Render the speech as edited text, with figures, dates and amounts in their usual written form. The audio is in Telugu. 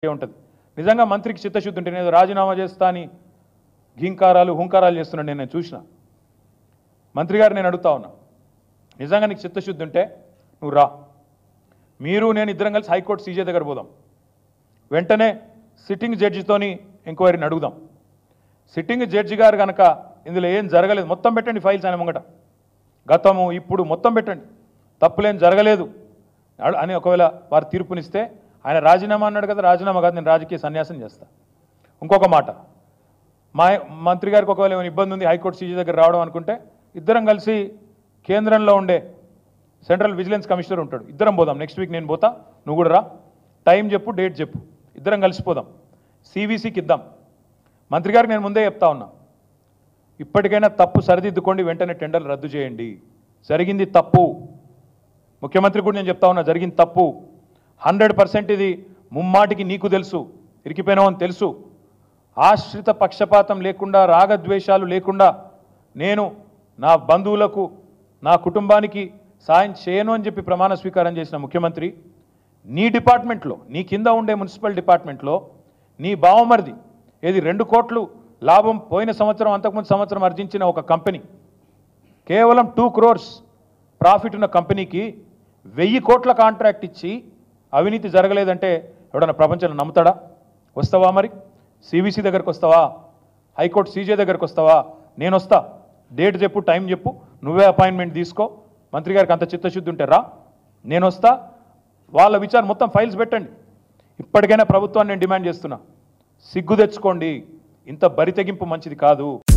ఉంటుంది. నిజంగా మంత్రికి చిత్తశుద్ధి ఉంటే నేను రాజీనామా చేస్తా అని ఘీంకారాలు హుంకారాలు చేస్తున్నాడు నేను చూసిన. మంత్రి గారు నేను అడుగుతా ఉన్నా, నిజంగా నీకు చిత్తశుద్ధి ఉంటే నువ్వు రా, మీరు నేను ఇద్దరం కలిసి హైకోర్టు సీజే దగ్గర పోదాం, వెంటనే సిట్టింగ్ జడ్జితోని ఎంక్వైరీని అడుగుదాం. సిట్టింగ్ జడ్జి గారు కనుక ఇందులో ఏం జరగలేదు మొత్తం పెట్టండి, ఫైల్స్ ఆయన ముంగట గతము ఇప్పుడు మొత్తం పెట్టండి, తప్పులేం జరగలేదు అని ఒకవేళ వారు తీర్పునిస్తే ఆయన రాజీనామా అన్నాడు కదా, రాజీనామా కాదు నేను రాజకీయ సన్యాసం చేస్తా. ఇంకొక మాట, మా మంత్రి గారికి ఒకవేళ ఏమైనా ఇబ్బంది ఉంది హైకోర్టు సీజీ దగ్గర రావడం అనుకుంటే ఇద్దరం కలిసి కేంద్రంలో ఉండే సెంట్రల్ విజిలెన్స్ కమిషనర్ ఉంటాడు, ఇద్దరం పోదాం. నెక్స్ట్ వీక్ నేను పోతా, నువ్వు కూడా రా, టైం చెప్పు, డేట్ చెప్పు, ఇద్దరం కలిసిపోదాం, సివిసికి ఇద్దాం. మంత్రి గారికి నేను ముందే చెప్తా ఉన్నా, ఇప్పటికైనా తప్పు సరిదిద్దుకోండి, వెంటనే టెండర్లు రద్దు చేయండి. జరిగింది తప్పు, ముఖ్యమంత్రి కూడా నేను చెప్తా ఉన్నా, జరిగింది తప్పు 100%. ఇది ముమ్మాటికి నీకు తెలుసు, ఇరికిపోయినావని తెలుసు. ఆశ్రిత పక్షపాతం లేకుండా, రాగద్వేషాలు లేకుండా నేను నా బంధువులకు నా కుటుంబానికి సాయం చేయను అని చెప్పి ప్రమాణ స్వీకారం చేసిన ముఖ్యమంత్రి, నీ డిపార్ట్మెంట్లో నీ కింద ఉండే మున్సిపల్ డిపార్ట్మెంట్లో నీ బావమరిది ఏది 2 కోట్లు లాభం పోయిన సంవత్సరం అంతకుముందు సంవత్సరం ఆర్జించిన ఒక కంపెనీ, కేవలం 2 crores ప్రాఫిట్ ఉన్న కంపెనీకి 1000 కోట్ల కాంట్రాక్ట్ ఇచ్చి అవినీతి జరగలేదంటే ఎవడన్నా ప్రపంచంలో నమ్ముతాడా? వస్తావా మరి? సివిసి దగ్గరకు వస్తావా? హైకోర్టు సీజే దగ్గరకు వస్తావా? నేను వస్తా, డేట్ చెప్పు, టైం చెప్పు, నువ్వే అపాయింట్మెంట్ తీసుకో. మంత్రి గారికి అంత చిత్తశుద్ధి ఉంటే రా, నేను వస్తా, వాళ్ళ విచారణ మొత్తం ఫైల్స్ పెట్టండి. ఇప్పటికైనా ప్రభుత్వాన్ని నేను డిమాండ్ చేస్తున్నా, సిగ్గు తెచ్చుకోండి, ఇంత బరితెగింపు మంచిది కాదు.